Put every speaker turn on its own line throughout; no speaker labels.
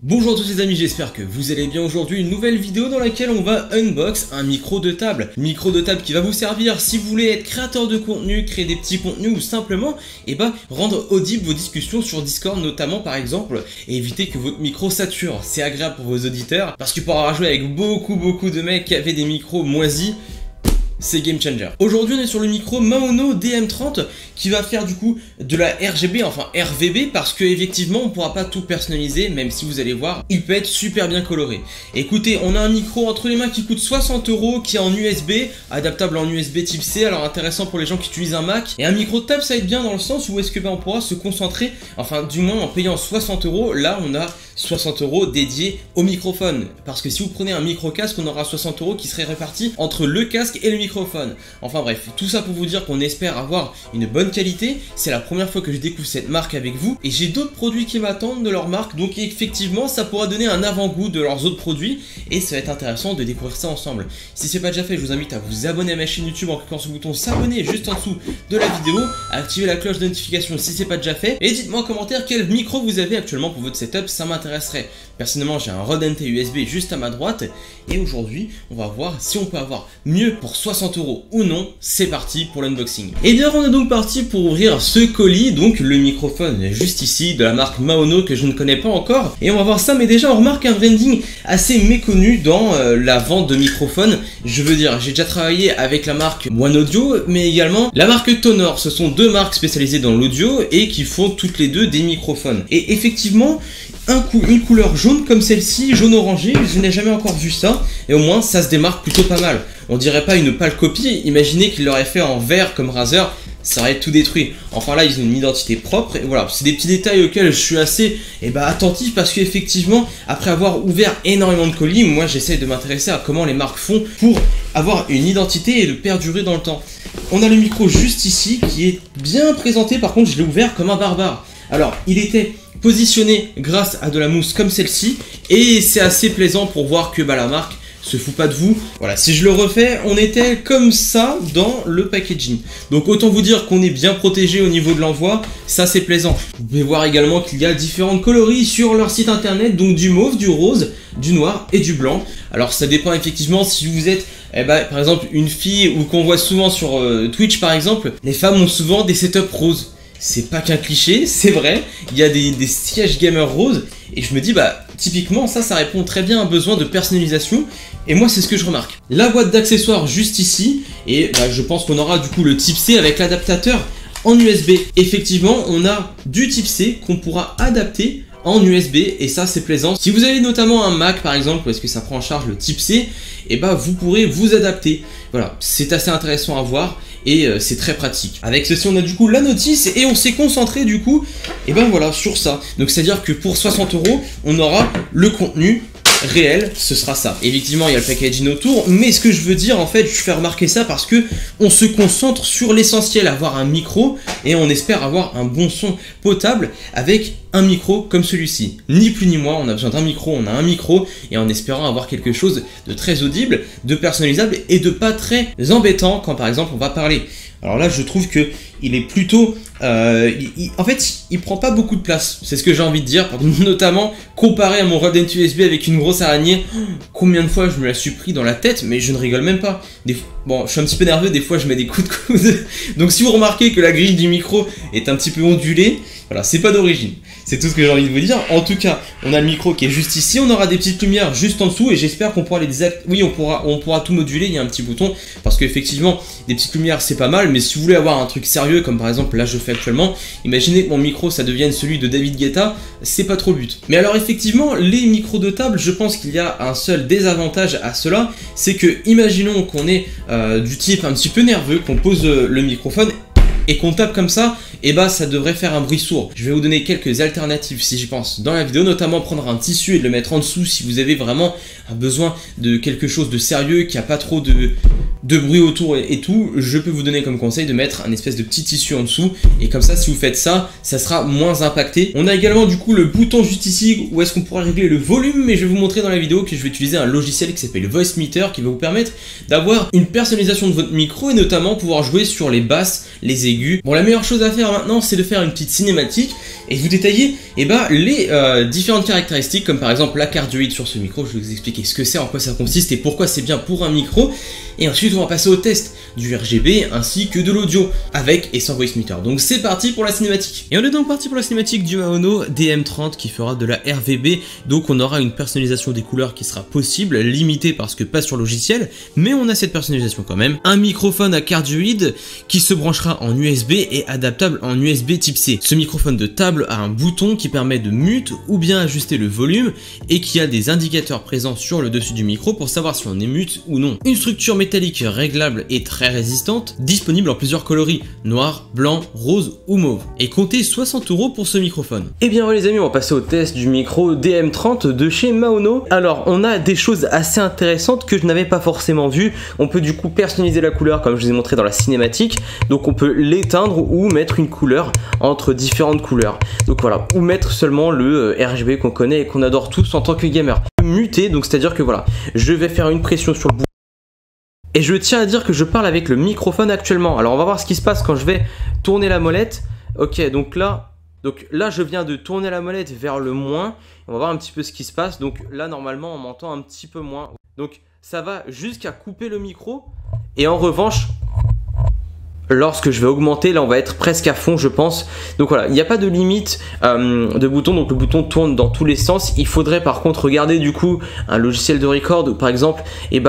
Bonjour à tous les amis, j'espère que vous allez bien. Aujourd'hui une nouvelle vidéo dans laquelle on va unbox un micro de table. Micro de table qui va vous servir si vous voulez être créateur de contenu, créer des petits contenus ou simplement rendre audible vos discussions sur Discord notamment par exemple, et éviter que votre micro sature. C'est agréable pour vos auditeurs parce que pour avoir joué avec beaucoup de mecs qui avaient des micros moisis, c'est game changer. Aujourd'hui on est sur le micro Maono DM30 qui va faire du coup de la RGB, enfin RVB, parce que effectivement on pourra pas tout personnaliser, même si vous allez voir, il peut être super bien coloré. Écoutez, on a un micro entre les mains qui coûte 60 €, qui est en USB, adaptable en USB type C, alors intéressant pour les gens qui utilisent un Mac. Et un micro de table ça va être bien dans le sens où est-ce que on pourra se concentrer, enfin du moins en payant 60 €, là on a 60 € dédiés au microphone. Parce que si vous prenez un micro casque, on aura 60 € qui seraient répartis entre le casque et le microphone. Enfin bref, tout ça pour vous dire qu'on espère avoir une bonne qualité. C'est la première fois que je découvre cette marque avec vous et j'ai d'autres produits qui m'attendent de leur marque, donc effectivement ça pourra donner un avant-goût de leurs autres produits et ça va être intéressant de découvrir ça ensemble. Si c'est pas déjà fait, je vous invite à vous abonner à ma chaîne YouTube en cliquant sur le bouton s'abonner juste en dessous de la vidéo, à activer la cloche de notification si c'est pas déjà fait et dites-moi en commentaire quel micro vous avez actuellement pour votre setup, ça m'intéresserait. Personnellement j'ai un Rode NT USB juste à ma droite et aujourd'hui on va voir si on peut avoir mieux pour 60 € ou non. C'est parti pour l'unboxing. Et bien on est donc parti pour ouvrir ce colis, donc le microphone juste ici de la marque Maono que je ne connais pas encore et on va voir ça. Mais déjà on remarque un branding assez méconnu dans la vente de microphones. Je veux dire, j'ai déjà travaillé avec la marque One Audio mais également la marque Tonor. Ce sont deux marques spécialisées dans l'audio et qui font toutes les deux des microphones. Et effectivement une couleur jaune comme celle-ci, jaune orangé, je n'ai jamais encore vu ça et au moins ça se démarque plutôt pas mal. On dirait pas une pâle copie, imaginez qu'ils l'auraient fait en vert comme Razer, ça aurait tout détruit. Enfin là ils ont une identité propre et voilà, c'est des petits détails auxquels je suis assez attentif parce qu'effectivement après avoir ouvert énormément de colis, moi j'essaie de m'intéresser à comment les marques font pour avoir une identité et de perdurer dans le temps. On a le micro juste ici qui est bien présenté, par contre je l'ai ouvert comme un barbare. Alors il était positionné grâce à de la mousse comme celle-ci et c'est assez plaisant pour voir que la marque se fout pas de vous. Voilà, si je le refais, on était comme ça dans le packaging. Donc autant vous dire qu'on est bien protégé au niveau de l'envoi, ça c'est plaisant. Vous pouvez voir également qu'il y a différents coloris sur leur site internet, donc du mauve, du rose, du noir et du blanc. Alors ça dépend effectivement si vous êtes par exemple une fille ou qu'on voit souvent sur Twitch par exemple, les femmes ont souvent des setups roses. C'est pas qu'un cliché, c'est vrai, il y a des sièges gamer roses et je me dis typiquement ça répond très bien à un besoin de personnalisation et moi c'est ce que je remarque. La boîte d'accessoires juste ici et je pense qu'on aura du coup le type C avec l'adaptateur en USB. Effectivement on a du type C qu'on pourra adapter en USB et ça c'est plaisant. Si vous avez notamment un Mac par exemple, parce que ça prend en charge le type C, vous pourrez vous adapter. Voilà, c'est assez intéressant à voir et c'est très pratique. Avec ceci on a du coup la notice et on s'est concentré du coup voilà sur ça. Donc c'est à dire que pour 60 € on aura le contenu réel, ce sera ça. Effectivement il y a le packaging autour, mais ce que je veux dire en fait, je fais remarquer ça parce que on se concentre sur l'essentiel, avoir un micro et on espère avoir un bon son potable avec un micro comme celui-ci. Ni plus ni moins, on a besoin d'un micro, on a un micro et en espérant avoir quelque chose de très audible, de personnalisable et de pas très embêtant quand par exemple on va parler. Alors là je trouve que il est plutôt en fait il prend pas beaucoup de place, c'est ce que j'ai envie de dire, notamment comparé à mon Rode NT USB avec une grosse araignée. Combien de fois je me la suis pris dans la tête, mais je ne rigole même pas. Bon, je suis un petit peu nerveux, des fois je mets des coups de coude. Donc si vous remarquez que la grille du micro est un petit peu ondulée, voilà, c'est pas d'origine. C'est tout ce que j'ai envie de vous dire. En tout cas, on a le micro qui est juste ici, on aura des petites lumières juste en dessous et j'espère qu'on pourra les désactiver. Oui, on pourra tout moduler, il y a un petit bouton parce qu'effectivement, des petites lumières c'est pas mal, mais si vous voulez avoir un truc sérieux comme par exemple là je fais actuellement, imaginez que mon micro ça devienne celui de David Guetta, c'est pas trop le but. Mais alors effectivement, les micros de table, je pense qu'il y a un seul désavantage à cela, c'est que imaginons qu'on est du type un petit peu nerveux, qu'on pose le microphone et qu'on tape comme ça, ça devrait faire un bruit sourd. Je vais vous donner quelques alternatives si j'y pense dans la vidéo, notamment prendre un tissu et le mettre en dessous si vous avez vraiment un besoin de quelque chose de sérieux, qui a pas trop de bruit autour et tout. Je peux vous donner comme conseil de mettre un espèce de petit tissu en dessous et comme ça si vous faites ça, ça sera moins impacté. On a également du coup le bouton juste ici où est-ce qu'on pourra régler le volume, mais je vais vous montrer dans la vidéo que je vais utiliser un logiciel qui s'appelle Voicemeeter qui va vous permettre d'avoir une personnalisation de votre micro et notamment pouvoir jouer sur les basses, les aigus. Bon, la meilleure chose à faire maintenant, c'est de faire une petite cinématique et vous détailler les différentes caractéristiques, comme par exemple la cardioïde sur ce micro. Je vais vous expliquer ce que c'est, en quoi ça consiste et pourquoi c'est bien pour un micro. Et ensuite, on va passer au test du RGB ainsi que de l'audio, avec et sans voice meter. Donc c'est parti pour la cinématique. Et on est donc parti pour la cinématique du Maono DM30 qui fera de la RVB. Donc on aura une personnalisation des couleurs qui sera possible, limitée parce que pas sur logiciel, mais on a cette personnalisation quand même. Un microphone à cardioïde qui se branchera en USB et adaptable en USB type C. Ce microphone de table a un bouton qui permet de mute ou bien ajuster le volume et qui a des indicateurs présents sur le dessus du micro pour savoir si on est mute ou non. Une structure métallique réglable et très résistante, disponible en plusieurs coloris, noir, blanc, rose ou mauve. Et comptez 60 € pour ce microphone. Et bien ouais les amis, on va passer au test du micro DM30 de chez Maono. Alors on a des choses assez intéressantes que je n'avais pas forcément vues. On peut du coup personnaliser la couleur comme je vous ai montré dans la cinématique. Donc on peut l'éteindre ou mettre une couleur entre différentes couleurs. Donc voilà, ou mettre seulement le RGB qu'on connaît et qu'on adore tous en tant que gamer. Muter, donc c'est à dire que voilà, je vais faire une pression sur le bouton. Et je tiens à dire que je parle avec le microphone actuellement. Alors on va voir ce qui se passe quand je vais tourner la molette. Ok, donc là je viens de tourner la molette vers le moins. On va voir un petit peu ce qui se passe. Donc là normalement on m'entend un petit peu moins. Donc ça va jusqu'à couper le micro. Et en revanche, lorsque je vais augmenter, là on va être presque à fond je pense. Donc voilà, il n'y a pas de limite de bouton, donc le bouton tourne dans tous les sens. Il faudrait par contre regarder du coup un logiciel de record ou par exemple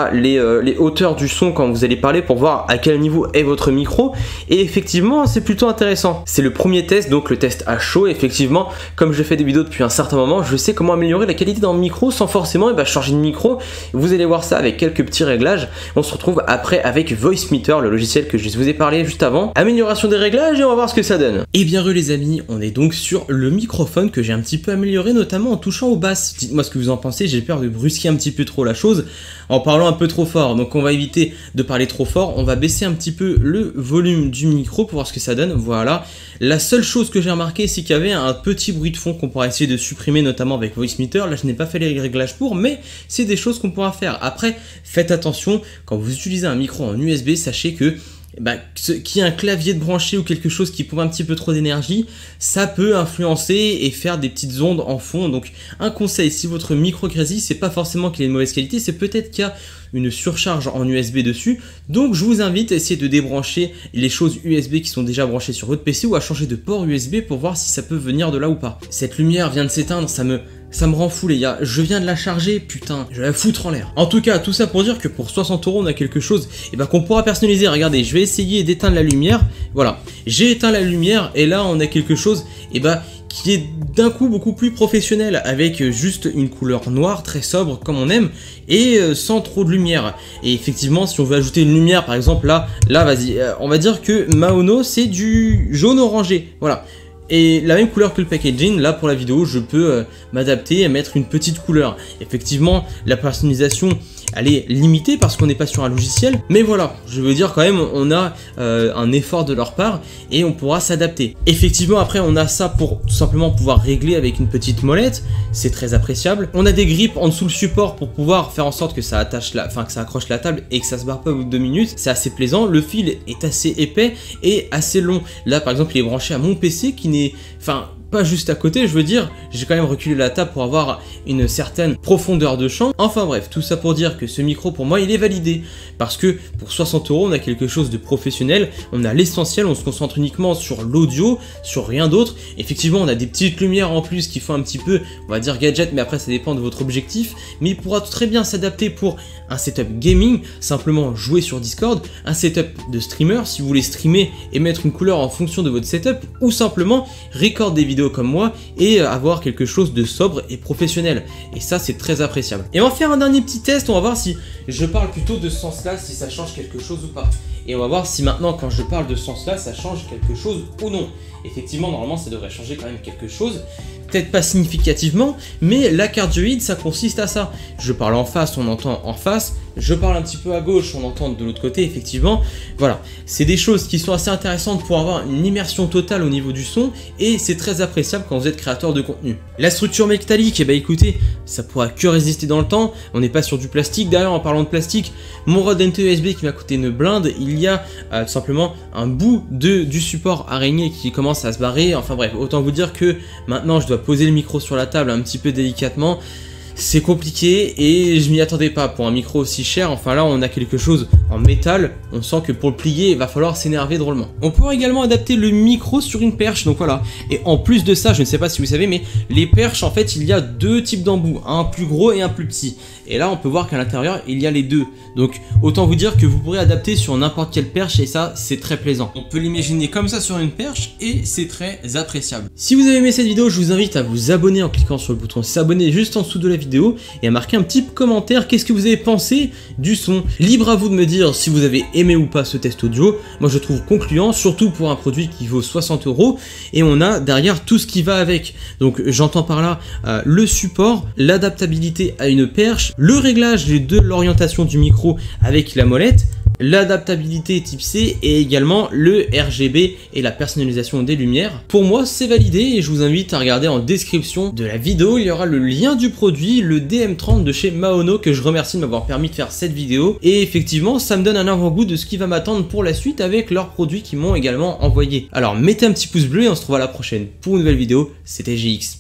les hauteurs du son quand vous allez parler pour voir à quel niveau est votre micro. Et effectivement c'est plutôt intéressant. C'est le premier test, donc le test à chaud. Effectivement, comme je fais des vidéos depuis un certain moment, je sais comment améliorer la qualité d'un micro sans forcément changer de micro. Vous allez voir ça avec quelques petits réglages. On se retrouve après avec Voice Meter, le logiciel que je vous ai parlé juste avant. Amélioration des réglages et on va voir ce que ça donne. Et bien les amis, on est donc sur le microphone que j'ai un petit peu amélioré, notamment en touchant aux basses. Dites-moi ce que vous en pensez, j'ai peur de brusquer un petit peu trop la chose en parlant un peu trop fort. Donc on va éviter de parler trop fort, on va baisser un petit peu le volume du micro pour voir ce que ça donne. Voilà. La seule chose que j'ai remarqué, c'est qu'il y avait un petit bruit de fond qu'on pourra essayer de supprimer, notamment avec Voice Meter. Là je n'ai pas fait les réglages pour, mais c'est des choses qu'on pourra faire. Après, faites attention, quand vous utilisez un micro en USB, sachez que qu'il y ait un clavier de branché ou quelque chose qui pompe un petit peu trop d'énergie, ça peut influencer et faire des petites ondes en fond. Donc un conseil, si votre micro grésille, c'est pas forcément qu'il est de mauvaise qualité, c'est peut-être qu'il y a une surcharge en USB dessus. Donc je vous invite à essayer de débrancher les choses USB qui sont déjà branchées sur votre PC ou à changer de port USB pour voir si ça peut venir de là ou pas. Cette lumière vient de s'éteindre, ça me rend fou les gars, je viens de la charger, putain, je vais la foutre en l'air. En tout cas, tout ça pour dire que pour 60 € on a quelque chose qu'on pourra personnaliser. Regardez, je vais essayer d'éteindre la lumière, voilà, j'ai éteint la lumière et là on a quelque chose qui est d'un coup beaucoup plus professionnel, avec juste une couleur noire très sobre comme on aime et sans trop de lumière. Et effectivement, si on veut ajouter une lumière, par exemple là vas-y, on va dire que Maono c'est du jaune orangé, voilà. Et la même couleur que le packaging, là pour la vidéo je peux m'adapter et mettre une petite couleur. Effectivement la personnalisation elle est limitée parce qu'on n'est pas sur un logiciel, mais voilà, je veux dire quand même on a un effort de leur part et on pourra s'adapter. Effectivement après on a ça pour tout simplement pouvoir régler avec une petite molette, c'est très appréciable. On a des grips en dessous le support pour pouvoir faire en sorte que ça attache que ça accroche la table et que ça se barre pas au bout de 2 minutes, c'est assez plaisant. Le fil est assez épais et assez long. Là par exemple il est branché à mon PC qui n'est, pas juste à côté, je veux dire, j'ai quand même reculé la table pour avoir une certaine profondeur de champ. Enfin bref, tout ça pour dire que ce micro pour moi il est validé, parce que pour 60 € on a quelque chose de professionnel, on a l'essentiel, on se concentre uniquement sur l'audio, sur rien d'autre. Effectivement on a des petites lumières en plus qui font un petit peu, on va dire gadget, mais après ça dépend de votre objectif, mais il pourra très bien s'adapter pour un setup gaming, simplement jouer sur Discord, un setup de streamer si vous voulez streamer et mettre une couleur en fonction de votre setup, ou simplement record des vidéos comme moi et avoir quelque chose de sobre et professionnel. Et ça c'est très appréciable. Et on va faire un dernier petit test, on va voir si je parle plutôt de ce sens là, si ça change quelque chose ou pas. Et on va voir si maintenant quand je parle de ce sens là ça change quelque chose ou non. Effectivement normalement ça devrait changer quand même quelque chose, peut-être pas significativement, mais la cardioïde ça consiste à ça. Je parle en face, on entend en face, je parle un petit peu à gauche, on entend de l'autre côté, effectivement. Voilà, c'est des choses qui sont assez intéressantes pour avoir une immersion totale au niveau du son et c'est très appréciable quand vous êtes créateur de contenu. La structure métallique, écoutez, ça pourra que résister dans le temps, on n'est pas sur du plastique. D'ailleurs en parlant de plastique, mon rod NT USB qui m'a coûté une blinde, il qu'il y a tout simplement un bout du support araignée qui commence à se barrer. Enfin bref, autant vous dire que maintenant je dois poser le micro sur la table un petit peu délicatement. C'est compliqué et je m'y attendais pas pour un micro aussi cher. Enfin là on a quelque chose en métal, on sent que pour le plier il va falloir s'énerver drôlement. On pourra également adapter le micro sur une perche, donc voilà. Et en plus de ça, je ne sais pas si vous savez, mais les perches en fait il y a deux types d'embouts, un plus gros et un plus petit. Et là on peut voir qu'à l'intérieur il y a les deux. Donc autant vous dire que vous pourrez adapter sur n'importe quelle perche et ça c'est très plaisant. On peut l'imaginer comme ça sur une perche et c'est très appréciable. Si vous avez aimé cette vidéo, je vous invite à vous abonner en cliquant sur le bouton s'abonner juste en dessous de la vidéo et à marquer un petit commentaire. Qu'est-ce que vous avez pensé du son? Libre à vous de me dire si vous avez aimé ou pas ce test audio. Moi je trouve concluant, surtout pour un produit qui vaut 60 € et on a derrière tout ce qui va avec. Donc j'entends par là le support, l'adaptabilité à une perche, le réglage de l'orientation du micro avec la molette, l'adaptabilité type C et également le RGB et la personnalisation des lumières. Pour moi c'est validé et je vous invite à regarder en description de la vidéo, il y aura le lien du produit, le DM30 de chez Maono, que je remercie de m'avoir permis de faire cette vidéo. Et effectivement ça me donne un avant-goût de ce qui va m'attendre pour la suite avec leurs produits qui m'ont également envoyé. Alors mettez un petit pouce bleu et on se retrouve à la prochaine pour une nouvelle vidéo. C'était GX.